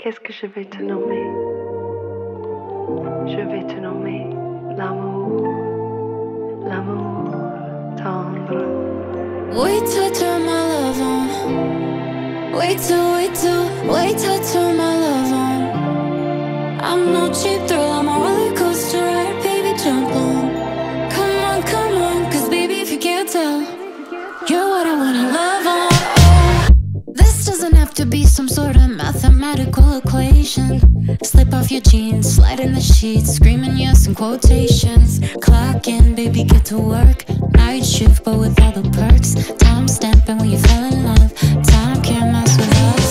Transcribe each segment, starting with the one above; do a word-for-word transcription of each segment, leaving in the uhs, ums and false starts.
Qu'est-ce que je vais te nommer? Je vais te nommer l'amour, l'amour tendre. Wait till I turn my love on. Wait till, wait till, wait till I turn my love on. I'm no cheap thrill, I'm a roller coaster ride, baby, jump on. Come on, come on, cause baby, if you can't tell, you're what I wanna love on. Oh, this doesn't have to be some sort of mathematical equation. Slip off your jeans, slide in the sheets, screaming yes in quotations. Clock in, baby, get to work. Night shift, but with all the perks. Time stamping when you fell in love. Time can't mess with us.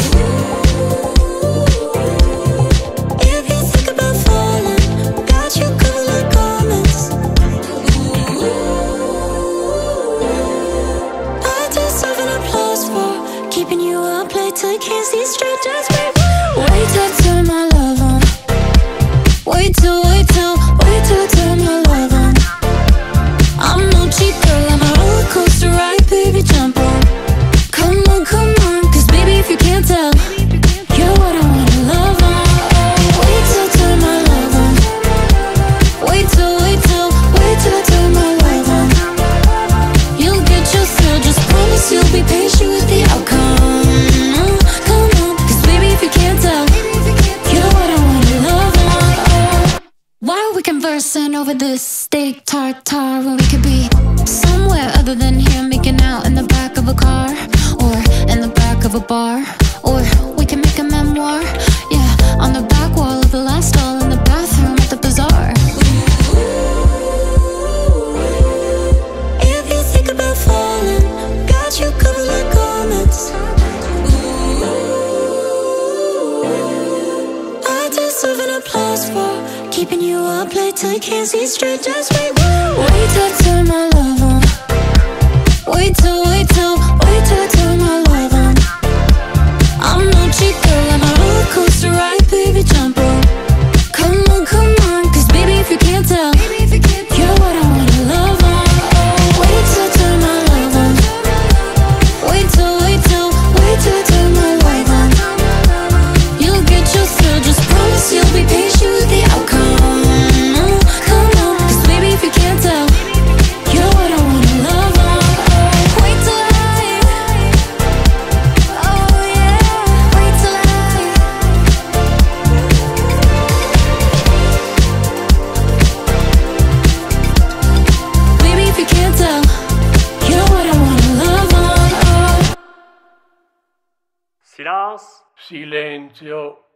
If you think about falling, got you covered like garments. I deserve an applause for keeping you up late till you can't see straight. Just wait, wait till I turn my love on. Wait till, wait till, wait till I turn my love on. I'm no cheap girl, I'm a roller coaster ride, baby, jump on. Come on, come on, cause baby, if you can't tell, you're what I wanna love on. Oh, wait till I turn my love on. Wait till, wait till, wait till I turn my love on. You'll get your thrill, just promise you'll be patient with the outcome. Come on, cause baby, if you can't tell, you're what I wanna love on. Oh, why are we conversing over this steak tartare when we could be somewhere other than here, making out in the back of a car, or in the back of a bar, or we can make a memoir, yeah, on the back wall of the last stall in the bathroom at the bazaar. If you think about falling, got you covered like garments. I deserve an applause for keeping you up late till you can't see straight. Just wait, wait till I turn my love on. Wait till, wait till, wait till I turn my love on. I'm no cheap girl, I'm a roller coaster ride, baby, jump on. Come on, come on, cause baby, if you can't tell, you're what I wanna love on. Oh, wait till I turn my love on. Wait till, wait till, wait till I turn my love on. You'll get your thrill, just promise you'll be patient with the outcome. Come on, cause baby, if you can't tell, you're what I wanna love on. Oh, wait till I, oh yeah, wait till I. Baby, if you can't tell, you're what I wanna love on. Oh. Silence. Silenzio.